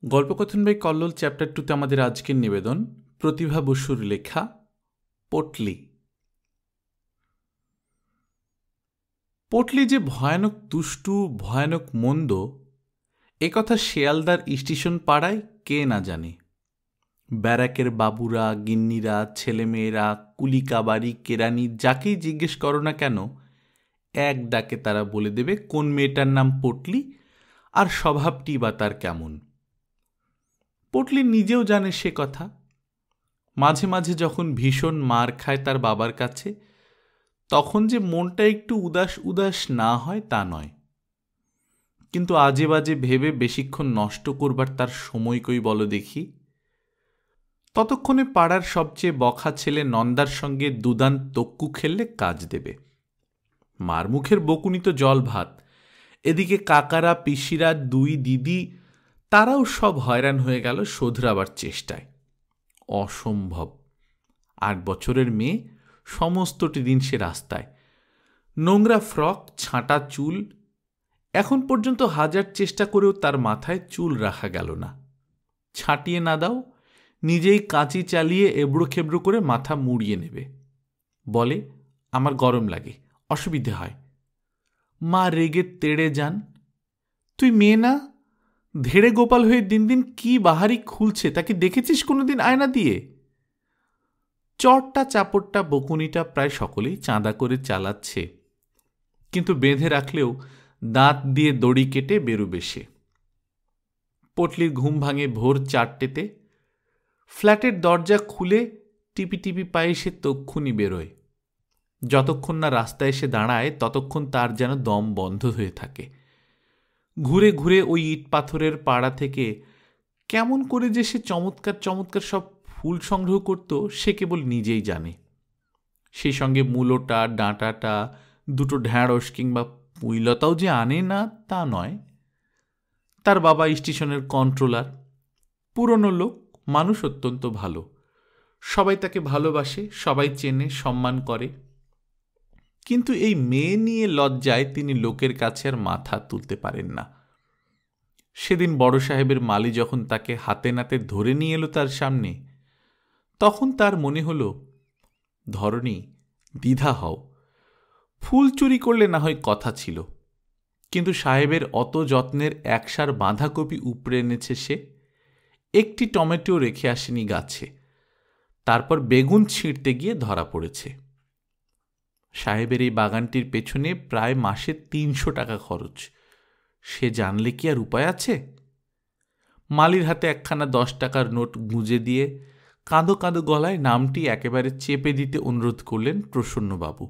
গল্পকথন by Kallol chapter 2তে আমাদের আজকের নিবেদন প্রতিভা বসুর লেখা পটলি। পটলি যে ভয়ানক দুষ্টু, ভয়ানক মন্দ, একথা শিয়ালদার স্টেশন পাড়ায় কে না জানে। ব্যারাকের বাবুরা, গিন্নিরা, ছেলেমেয়েরা, কুলিকাবাড়ি, কেরানি, যাকেই জিজ্ঞেস করো না কেন, এক ডাকে তারা বলে দেবে কোন মেয়েটার নাম পটলি আর স্বভাবটি বা তার কেমন। পটলি নিজেও জানে সে কথা। মাঝে মাঝে যখন ভীষণ মার খায় তার বাবার কাছে, তখন যে মনটা একটু উদাস উদাস না হয় তা নয়, কিন্তু আজে বাজে ভেবে বেশিক্ষণ নষ্ট করবার তার সময় কই বলো দেখি। ততক্ষণে পাড়ার সবচেয়ে বখা ছেলে নন্দার সঙ্গে দুদান তক্কু খেললে কাজ দেবে। মার মুখের বকুনি তো জল ভাত। এদিকে কাকারা, পিসিরা, দুই দিদি, তারাও সব হয়রান হয়ে গেল শোধরাবার চেষ্টায়। অসম্ভব। 8 বছরের মেয়ে, সমস্তটি দিন সে রাস্তায়। নোংরা ফ্রক, ছাঁটা চুল। এখন পর্যন্ত 1000 চেষ্টা করেও তার মাথায় চুল রাখা গেল না। ছাঁটিয়ে না দাও, নিজেই কাঁচি চালিয়ে এবড়ো খেবড়ো করে মাথা মুড়িয়ে নেবে। বলে, আমার গরম লাগে, অসুবিধে হয়। মা রেগে তেড়ে যান, তুই মেয়ে না? ধেড়ে গোপাল হয়ে দিন দিন কি বাহারি খুলছে, তাকে দেখেছিস কোনোদিন আয়না দিয়ে? চটটা চাপড়টা বকুনিটা প্রায় সকলেই চাঁদা করে চালাচ্ছে, কিন্তু বেঁধে রাখলেও দাঁত দিয়ে দড়ি কেটে বেরোবে সে। পটলির ঘুম ভাঙে ভোর 4টেতে। ফ্ল্যাটের দরজা খুলে টিপি টিপি পায়ে সে তক্ষুনি বেরোয়। যতক্ষণ না রাস্তায় এসে দাঁড়ায় ততক্ষণ তার যেন দম বন্ধ হয়ে থাকে। ঘুরে ঘুরে ওই ইট পাথরের পাড়া থেকে কেমন করে যে সে চমৎকার চমৎকার সব ফুল সংগ্রহ করত সে কেবল নিজেই জানে। সেই সঙ্গে মূলোটা, ডাঁটাটা, দুটো ঢ্যাঁড়স কিংবা পুঁইলতাও যে আনে না তা নয়। তার বাবা স্টেশনের কন্ট্রোলার, পুরনো লোক, মানুষ অত্যন্ত ভালো। সবাই তাকে ভালোবাসে, সবাই চেনে, সম্মান করে। কিন্তু এই মেয়ে নিয়ে লজ্জায় তিনি লোকের কাছে আর মাথা তুলতে পারেন না। সেদিন বড় সাহেবের মালি যখন তাকে হাতে নাতে ধরে নিয়ে এলো তার সামনে, তখন তার মনে হলো, ধরনী, দ্বিধা হও। ফুল চুরি করলে না হয় কথা ছিল, কিন্তু সাহেবের অত যত্নের 1 বাঁধাকপি উপড়ে এনেছে সে, একটি টমেটো রেখে আসেনি গাছে। তারপর বেগুন ছিঁড়তে গিয়ে ধরা পড়েছে। সাহেবের এই বাগানটির পেছনে প্রায় মাসে 300 টাকা খরচ। সে জানলে কি আর উপায় আছে? মালির হাতে 1খানা 10 টাকার নোট গুঁজে দিয়ে কাঁদো কাঁদো গলায় নামটি একেবারে চেপে দিতে অনুরোধ করলেন প্রসন্নবাবু।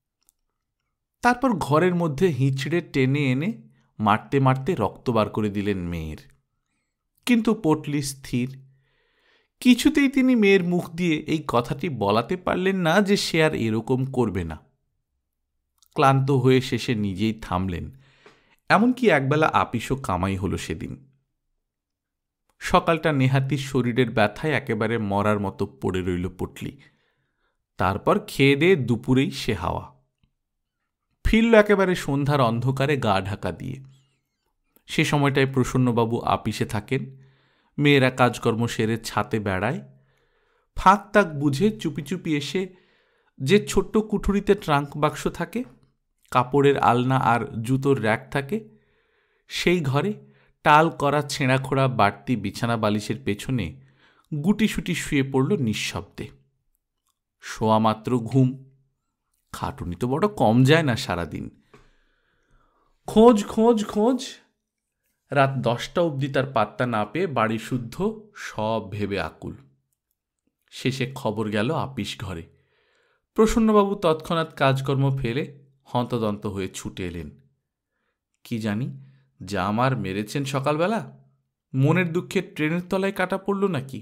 তারপর ঘরের মধ্যে হিঁচড়ে টেনে এনে মারতে মারতে রক্ত বার করে দিলেন মেয়ের। কিন্তু পটলি স্থির। কিছুতেই তিনি মেয়ের মুখ দিয়ে এই কথাটি বলাতে পারলেন না যে সে আর এরকম করবে না। ক্লান্ত হয়ে শেষে নিজেই থামলেন। এমনকি একবেলা আপিসও কামাই হলো সেদিন। সকালটা নেহাতির শরীরের ব্যথায় একেবারে মরার মতো পড়ে রইল পটলি। তারপর খেয়ে দিয়ে দুপুরেই সে হাওয়া ফিরল, একেবারে সন্ধ্যার অন্ধকারে গা ঢাকা দিয়ে। সে সময়টায় প্রসন্নবাবু আপিসে থাকেন। মেয়েরা কাজকর্ম সেরে ছাতে বেড়ায়। ফাঁক তাক বুঝে চুপি চুপি এসে যে ছোট্ট কুঠুরিতে ট্রাঙ্ক বাক্স থাকে, কাপড়ের আলনা আর জুতোর র্যাক থাকে, সেই ঘরে টাল করা ছেঁড়া খোড়া বাড়তি বিছানা বালিশের পেছনে গুটিসুটি শুয়ে পড়ল নিঃশব্দে। শোয়া মাত্র ঘুম। খাটুনি তো বড় কম যায় না সারাদিন। খোঁজ খোঁজ খোঁজ, রাত 10টা অবধি তার পাত্তা না পেয়ে বাড়ি শুদ্ধ সব ভেবে আকুল। শেষে খবর গেল আপিস ঘরে। প্রসন্নবাবু তৎক্ষণাৎ কাজকর্ম ফেলে হন্তদন্ত হয়ে ছুটে এলেন। কি জানি যা আমার মেরেছেন সকালবেলা, মনের দুঃখে ট্রেনের তলায় কাটা পড়ল নাকি।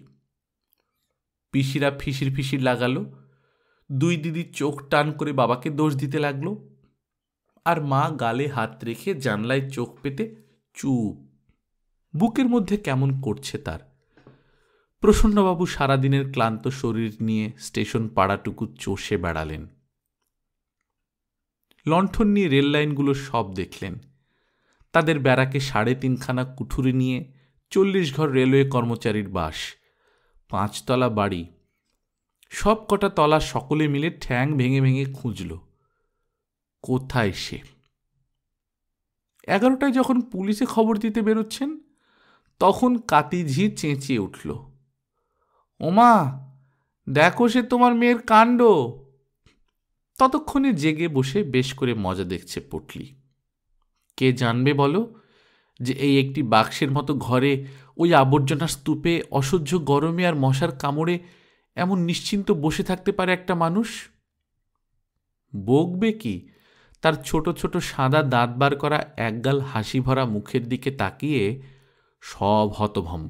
পিসিরা ফিসির ফিসির লাগালো, দুই দিদি চোখ টান করে বাবাকে দোষ দিতে লাগলো, আর মা গালে হাত রেখে জানলায় চোখ পেতে চুপ। বুকের মধ্যে কেমন করছে তার। প্রসন্নবাবু সারাদিনের ক্লান্ত শরীর নিয়ে স্টেশন পাড়াটুকু চষে বেড়ালেন। লণ্ঠন নিয়ে রেল লাইনগুলো সব দেখলেন। তাদের ব্যারাকে 3.5খানা কুঠুরি নিয়ে 40 ঘর রেলওয়ে কর্মচারীর বাস, 5 তলা বাড়ি, সব কটা তলা সকলে মিলে ঠ্যাং ভেঙে ভেঙে খুঁজল কোথায় সে। 11টায় যখন পুলিশে খবর দিতে বেরোচ্ছেন তখন কাতিঝি চেঁচিয়ে উঠল, ওমা দেখো সে তোমার মেয়ের কাণ্ড। ততক্ষণে জেগে বসে বেশ করে মজা দেখছে পটলি। কে জানবে বলো যে এই একটি বাক্সের মতো ঘরে ওই আবর্জনা স্তূপে অসহ্য গরমে আর মশার কামড়ে এমন নিশ্চিন্ত বসে থাকতে পারে একটা মানুষ? বকবে কি তার ছোট ছোট সাদা দাঁত বার করা একগাল হাসি ভরা মুখের দিকে তাকিয়ে সব হতভম্ব।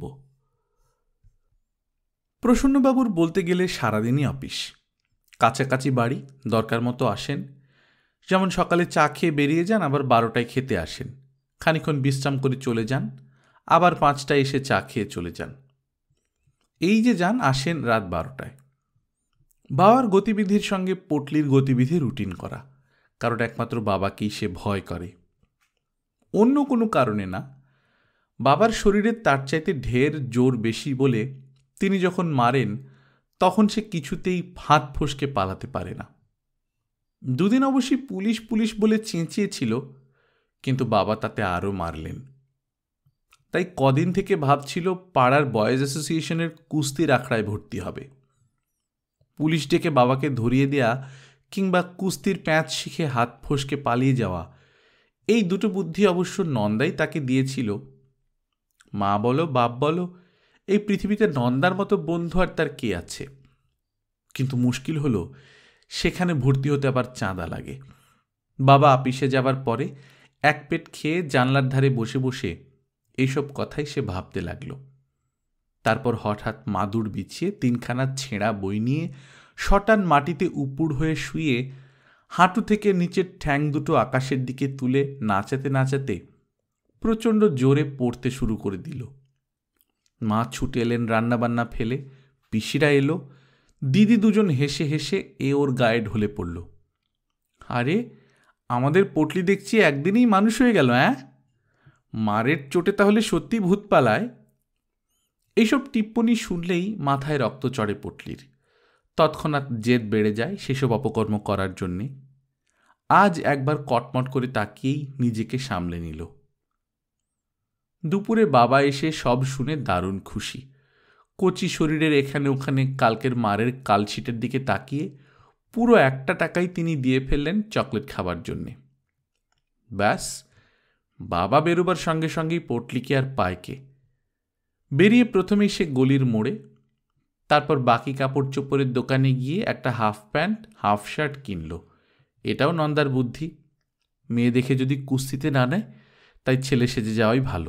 প্রসন্নবাবুর বলতে গেলে সারাদিনই অফিস, কাছাকাছি বাড়ি, দরকার মতো আসেন। যেমন সকালে চা খেয়ে বেরিয়ে যান, আবার 12টায় খেতে আসেন, খানিক্ষণ বিশ্রাম করে চলে যান, আবার 5টায় এসে চা খেয়ে চলে যান। এই যে যান আসেন রাত 12টায়। বাবার গতিবিধির সঙ্গে পটলির গতিবিধি রুটিন করা, কারণ একমাত্র বাবাকেই সে ভয় করে, অন্য কোনো কারণে না। বাবার শরীরের তার চাইতে ঢের জোর বেশি বলে তিনি যখন মারেন তখন সে কিছুতেই ফাঁদ ফসকে পালাতে পারে না। দুদিন অবশ্যই পুলিশ পুলিশ বলে চেঁচিয়েছিল, কিন্তু বাবা তাতে আরও মারলেন। তাই কদিন থেকে ভাবছিল পাড়ার বয়েজ অ্যাসোসিয়েশনের কুস্তির আখড়ায় ভর্তি হবে। পুলিশ ডেকে বাবাকে ধরিয়ে দেয়া কিংবা কুস্তির প্যাঁচ শিখে হাত ফসকে পালিয়ে যাওয়া, এই দুটো বুদ্ধি অবশ্য নন্দাই তাকে দিয়েছিল। মা বলো বাপ বলো, এই পৃথিবীতে নন্দার মতো বন্ধু আর তার কে আছে? কিন্তু মুশকিল হলো সেখানে ভর্তি হতে আবার চাঁদা লাগে। বাবা আপিসে যাবার পরে এক পেট খেয়ে জানলার ধারে বসে বসে এইসব কথাই সে ভাবতে লাগল। তারপর হঠাৎ মাদুর বিছিয়ে 3খানা ছেঁড়া বই নিয়ে শটান মাটিতে উপুড় হয়ে শুয়ে হাঁটু থেকে নিচের ঠ্যাং দুটো আকাশের দিকে তুলে নাচাতে নাচাতে প্রচণ্ড জোরে পড়তে শুরু করে দিল। মা ছুটে এলেন রান্নাবান্না ফেলে, পিসিরা এলো, দিদি দুজন হেসে হেসে ওর গায়ে ঢলে পড়ল। আরে আমাদের পটলি দেখছি একদিনেই মানুষ হয়ে গেল, মারের চোটে তাহলে সত্যি ভূত পালায়। এইসব টিপ্পনি শুনলেই মাথায় রক্ত চড়ে পটলির, তৎক্ষণাৎ জেদ বেড়ে যায় সেসব অপকর্ম করার জন্যে। আজ একবার কটমট করে তাকিয়েই নিজেকে সামলে নিল। দুপুরে বাবা এসে সব শুনে দারুণ খুশি। কচি শরীরের এখানে ওখানে কালকের মারের কালশিটের দিকে তাকিয়ে পুরো 1 টাকাই তিনি দিয়ে ফেললেন চকলেট খাবার জন্যে। ব্যাস, বাবা বেরোবার সঙ্গে সঙ্গেই পটলিকে আর পায়কে। বেরিয়ে প্রথমেই সে গলির মোড়ে, তারপর বাকি কাপড় চোপড়ের দোকানে গিয়ে একটা হাফ প্যান্ট হাফ শার্ট কিনল। এটাও নন্দার বুদ্ধি, মেয়ে দেখে যদি কুস্তিতে না নেয় তাই ছেলে সেজে যাওয়াই ভালো।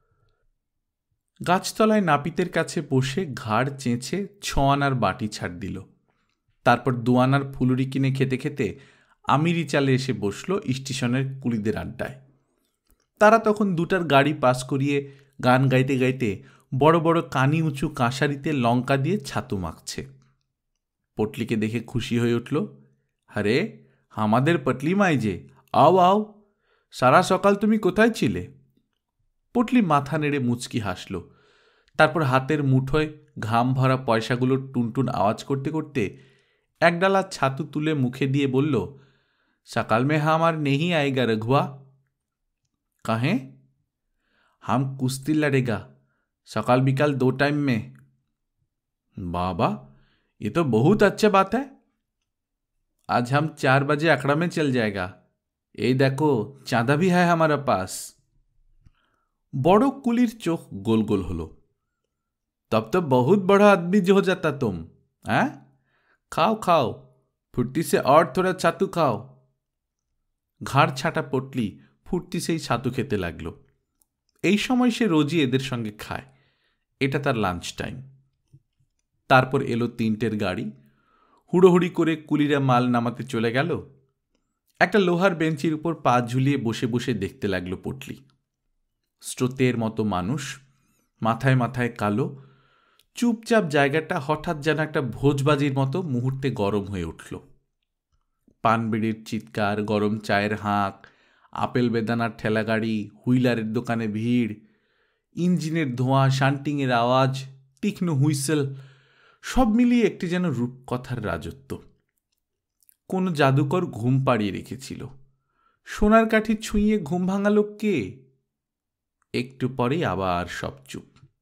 গাছতলায় নাপিতের কাছে বসে ঘাড় চেঁচে 6 আনার বাটি ছাড় দিল। তারপর 2 আনার ফুলুরি কিনে খেতে খেতে আমিরি চালে এসে বসল স্টেশনের কুলিদের আড্ডায়। তারা তখন 2টার গাড়ি পাস করিয়ে গান গাইতে গাইতে বড় বড় কানি উঁচু কাঁসারিতে লঙ্কা দিয়ে ছাতু মাখছে। পটলিকে দেখে খুশি হয়ে উঠল, আরে আমাদের পটলি মাই যে, আও আও, সারা সকাল তুমি কোথায় ছিলে? পটলি মাথা নেড়ে মুচকি হাসল, তারপর হাতের মুঠোয় ঘাম ভরা পয়সাগুলোর টুনটুন আওয়াজ করতে করতে এক ডালা ছাতু তুলে মুখে দিয়ে বলল, সকাল মে হামার নেহি আয়েগা রঘুয়া। কাহে? হাম কুস্তি লড়েগা सकाल बिकाल 2 टाइम में। बाबा ये तो बहुत अच्छा बात है। आज हम 4 बजे अखड़ा में चल जाएगा। ये देखो चांदा भी है हमारा पास। बड़ो कुलिर चोख गोल गोल हलो। तब तो बहुत बड़ा आदमी जो हो जाता तुम, हैं? खाओ खाओ, फुर्ती से और थोड़ा छातू खाओ। घाड़ छाटा पटली फुर्ती से ही छातू खेते लागलो। এই সময় সে রোজই এদের সঙ্গে খায়, এটা তার লাঞ্চ টাইম। তারপর এলো 3টের গাড়ি, হুড়োহুড়ি করে কুলিরা মাল নামাতে চলে গেল। একটা লোহার বেঞ্চির উপর পা ঝুলিয়ে বসে বসে দেখতে লাগলো পটলি। স্রোতের মতো মানুষ, মাথায় মাথায় কালো, চুপচাপ জায়গাটা হঠাৎ যেন একটা ভোজবাজির মতো মুহূর্তে গরম হয়ে উঠল। পানবিড়ির চিৎকার, গরম চায়ের হাঁক, আপেল বেদানার ঠেলাগাড়ি, হুইলারের দোকানে ভিড়, ইঞ্জিনের ধোঁয়া, শান্টিংয়ের আওয়াজ, তীক্ষ্ণ হুইসেল, সব মিলিয়ে একটি যেন রূপকথার রাজত্ব। কোনো জাদুকর ঘুম পাড়িয়ে রেখেছিল। সোনার কাঠি ছুঁয়ে ঘুম ভাঙালো কে? একটু পরেই আবার সব চুপ।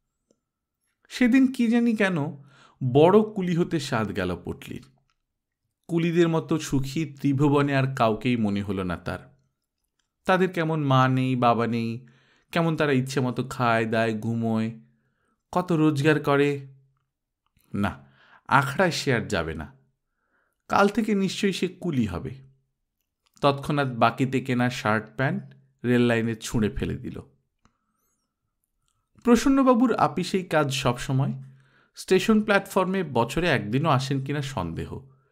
সেদিন কি জানি কেন বড় কুলি হতে স্বাদ গেল পটলির। কুলিদের মতো সুখী ত্রিভুবনে আর কাউকেই মনে হলো না তার। তাদের কেমন মা নেই, বাবা নেই, কেমন তারা ইচ্ছে মতো খায় দায়, ঘুমোয়, কত রোজগার করে। না, আখড়ায় সে আর যাবে না। কাল থেকে নিশ্চয়ই সে কুলি হবে। তৎক্ষণাৎ বাকিতে কেনা শার্ট প্যান্ট রেল লাইনে ছুঁড়ে ফেলে দিল। প্রসন্নবাবুর আপিসেই কাজ সবসময়। স্টেশন প্ল্যাটফর্মে বছরে একদিনও আসেন কিনা সন্দেহ।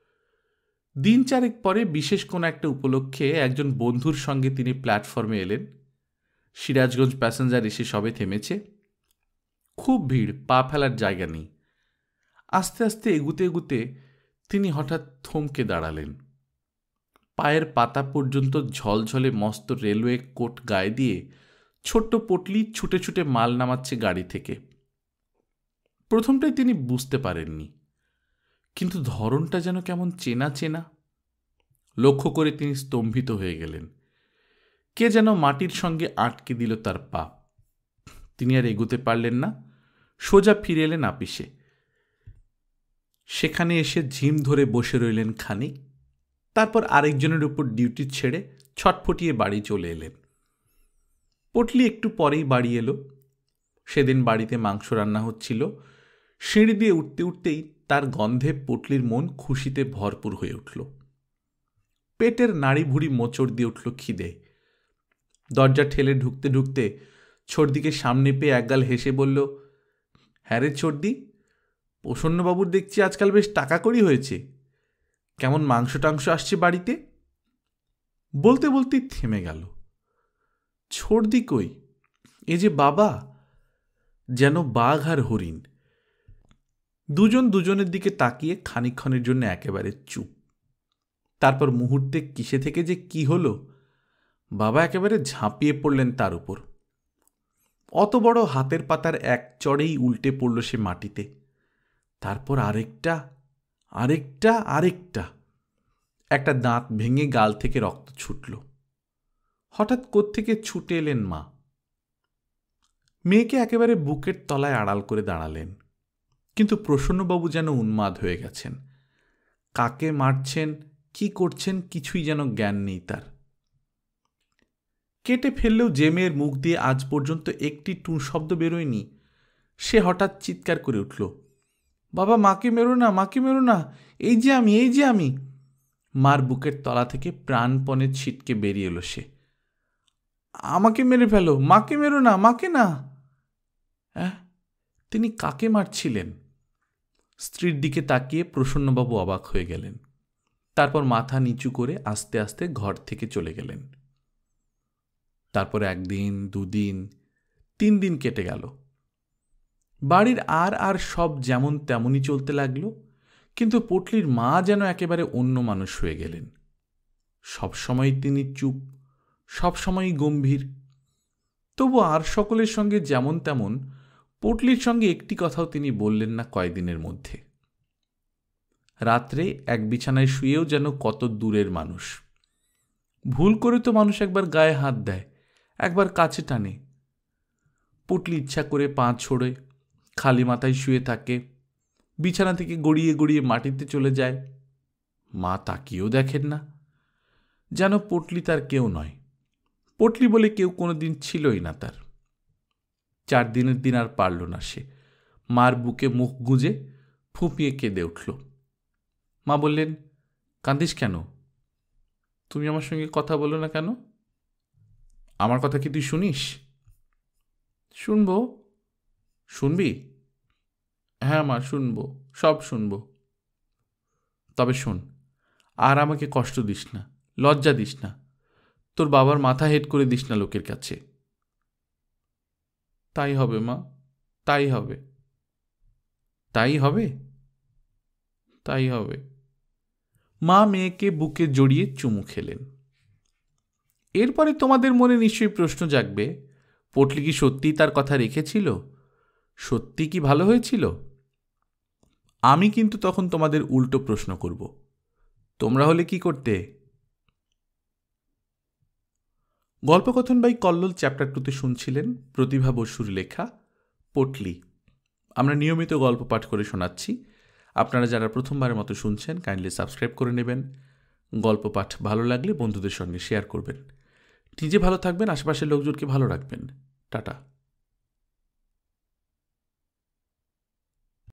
দিন চারেক পরে বিশেষ কোনো একটা উপলক্ষে একজন বন্ধুর সঙ্গে তিনি প্ল্যাটফর্মে এলেন। সিরাজগঞ্জ প্যাসেঞ্জার এসে সবে থেমেছে। খুব ভিড়, পা ফেলার জায়গা নেই। আস্তে আস্তে এগুতে এগুতে তিনি হঠাৎ থমকে দাঁড়ালেন। পায়ের পাতা পর্যন্ত ঝলঝলে মস্ত রেলওয়ে কোট গায়ে দিয়ে ছোট্ট পটলি ছুটে ছুটে মাল নামাচ্ছে গাড়ি থেকে। প্রথমটাই তিনি বুঝতে পারেননি, কিন্তু ধরনটা যেন কেমন চেনা চেনা। লক্ষ্য করে তিনি স্তম্ভিত হয়ে গেলেন। কে যেন মাটির সঙ্গে আটকে দিল তার পা। তিনি আর এগোতে পারলেন না। সোজা ফিরে এলেন আপিসে। সেখানে এসে ঝিম ধরে বসে রইলেন খানিক। তারপর আরেকজনের উপর ডিউটি ছেড়ে ছটফটিয়ে বাড়ি চলে এলেন। পটলি একটু পরেই বাড়ি এলো। সেদিন বাড়িতে মাংস রান্না হচ্ছিল। সিঁড়ি দিয়ে উঠতে উঠতেই তার গন্ধে পটলির মন খুশিতে ভরপুর হয়ে উঠল। পেটের নাড়ি ভুড়ি মোচড় দিয়ে উঠল খিদে। দরজা ঠেলে ঢুকতে ঢুকতে ছোটদিকে সামনে পেয়ে একগাল হেসে বলল, হ্যাঁ রে ছোটদি, প্রসন্নবাবুর দেখছি আজকাল বেশ টাকা কড়ি হয়েছে। কেমন মাংস টাংস আসছে বাড়িতে? বলতে বলতেই থেমে গেল। ছোটদি কই? এ যে বাবা, যেন বাঘ আর হরিণ। দুজন দুজনের দিকে তাকিয়ে খানিকক্ষণের জন্য একেবারে চুপ। তারপর মুহূর্তে কিসে থেকে যে কি হলো, বাবা একেবারে ঝাঁপিয়ে পড়লেন তার উপর। অত বড় হাতের পাতার এক চড়েই উল্টে পড়ল সে মাটিতে। তারপর আরেকটা, আরেকটা, আরেকটা। একটা দাঁত ভেঙে গাল থেকে রক্ত ছুটল। হঠাৎ কোত্থেকে ছুটে এলেন মা। মেয়েকে একেবারে বুকের তলায় আড়াল করে দাঁড়ালেন। কিন্তু প্রসন্নবাবু যেন উন্মাদ হয়ে গেছেন। কাকে মারছেন, কি করছেন, কিছুই যেন জ্ঞান নেই তার। কেটে ফেললেও যে মেয়ের মুখ দিয়ে আজ পর্যন্ত একটি টুঁ শব্দ বেরোয়নি, সে হঠাৎ চিৎকার করে উঠল, বাবা, মাকে মেরো না, মাকে মেরো না, এই যে আমি, এই যে আমি। মার বুকের তলা থেকে প্রাণপণে ছিটকে বেরিয়ে এলো সে। আমাকে মেরে ফেলো, মাকে মেরো না, মাকে না। হ্যাঁ, তিনি কাকে মারছিলেন? স্ত্রীর দিকে তাকিয়ে প্রসন্নবাবু অবাক হয়ে গেলেন। তারপর মাথা নিচু করে আস্তে আস্তে ঘর থেকে চলে গেলেন। তারপর একদিন, দুদিন, 3 দিন কেটে গেল। বাড়ির আর সব যেমন তেমনই চলতে লাগলো, কিন্তু পটলির মা যেন একেবারে অন্য মানুষ হয়ে গেলেন। সবসময় তিনি চুপ, সবসময়ই গম্ভীর। তবু আর সকলের সঙ্গে যেমন তেমন, পটলির সঙ্গে একটি কথাও তিনি বললেন না কয়েকদিনের মধ্যে। রাত্রে এক বিছানায় শুয়েও যেন কত দূরের মানুষ। ভুল করে তো মানুষ একবার গায়ে হাত দেয়, একবার কাছে টানে। পটলি ইচ্ছা করে পা ছড়ে খালি মাথায় শুয়ে থাকে, বিছানা থেকে গড়িয়ে গড়িয়ে মাটিতে চলে যায়। মা তাকিয়েও দেখেন না, যেন পটলি তার কেউ নয়। পটলি বলে কেউ কোনোদিন ছিলই না তার। 4 দিনের দিন আর পারল না সে। মার বুকে মুখ গুঁজে ফুঁপিয়ে কেঁদে উঠল। মা বললেন, কাঁদিস কেন? তুমি আমার সঙ্গে কথা বলো না কেন? আমার কথা কি তুই শুনিস? শুনব। শুনবি? হ্যাঁ মা, শুনব, সব শুনব। তবে শোন, আর আমাকে কষ্ট দিস না, লজ্জা দিস না, তোর বাবার মাথা হেট করে দিস না লোকের কাছে। তাই হবে মা, তাই হবে। তাই হবে? তাই হবে। মা মেয়েকে বুকে জড়িয়ে চুমু খেলেন। এরপরে তোমাদের মনে নিশ্চয়ই প্রশ্ন জাগবে, পটলি কি সত্যিই তার কথা রেখেছিল? সত্যি কি ভালো হয়েছিল? আমি কিন্তু তখন তোমাদের উল্টো প্রশ্ন করব, তোমরা হলে কি করতে? গল্পকথন বাই কল্লোল চ্যাপ্টার 2তে শুনছিলেন প্রতিভা বসুর লেখা পটলি। আমরা নিয়মিত গল্প পাঠ করে শোনাচ্ছি। আপনারা যারা প্রথমবারের মতো শুনছেন কাইন্ডলি সাবস্ক্রাইব করে নেবেন। গল্প পাঠ ভালো লাগলে বন্ধুদের সঙ্গে শেয়ার করবেন। নিজে ভালো থাকবেন, আশেপাশের লোকজনকে ভালো রাখবেন। টাটা।